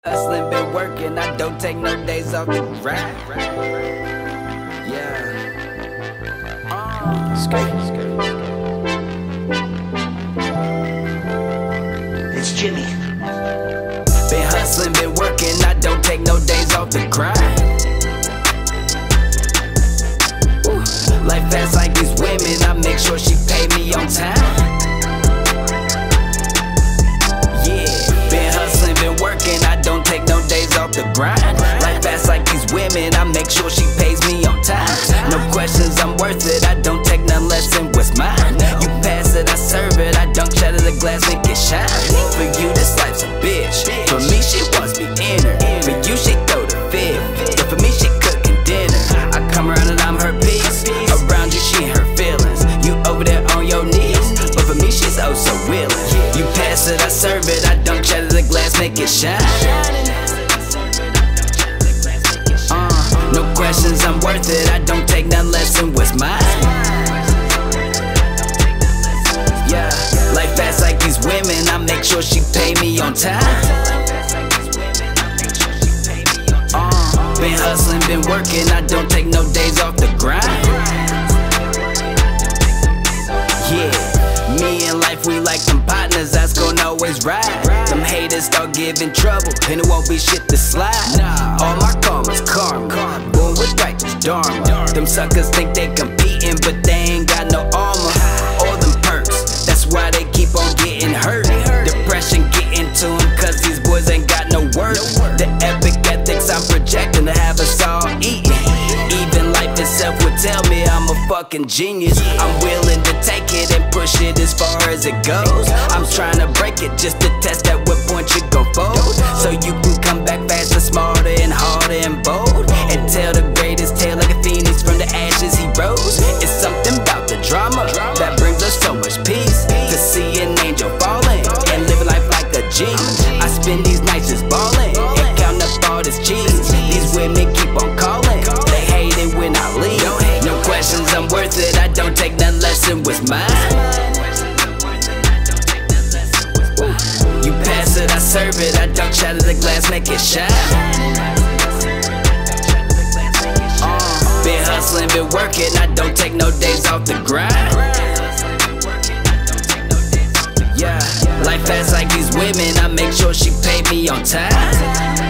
Hustling, been working, I don't take no days off to grind. Yeah. It's Jimmy. Been hustling, been working, I don't take no days off to grind. Ooh. Life fast like these women, I make sure she pay me on time. Yeah, been hustling, been working, I don't take no days off the grind. Life fast like these women, I make sure she pays me on time. No questions, I'm worth it, I don't take none less than what's mine. You pass it, I serve it, I don't shatter the glass, make it shine. For you, this life's a bitch. For me, she wants me in her. For you, she throw the fit. But for me, she cooking dinner. I come around and I'm her piece. Around you, she in her feelings. You over there on your knees. But for me, she's oh so willing. You pass it, I serve it, I don't shatter the glass, make it shine. No questions, I'm worth it, I don't take none less than what's mine. Yeah, life fast like these women, I make sure she pay me on time. Been hustling, been working, I don't take no days off the grind. Yeah, me and life, we like them partners, that's gonna always ride. Them haters start giving trouble, and it won't be shit to slide. All my karma's karma, born with righteous dharma. Them suckers think they competing, but they ain't got no armor or them perks, that's why they keep on getting hurt. Depression getting to them, cause these boys ain't got no worth. The epic ethics I'm projecting to have us all eating. Even life itself would tell me I'm a fucking genius. I'm willing to take it and push it as far as it goes. I'm trying to break it just to test at what point you gon' fold, so you can come back faster, smarter and harder and bold, and tell the greatest tale like a phoenix from the ashes he rose. It's something about the drama that brings us so much peace, to see an angel falling and living life like a G. I spend these nights just balling and counting up all this cheese. These women keep on calling, they hate it when I leave. No questions, I'm worth it, I don't take none less than what's mine. You pass it, I serve it, I don't shatter the glass, make it shine. Been hustling, been working, I don't take no days off the grind. Yeah, life fast like these women, I make sure she pay me on time.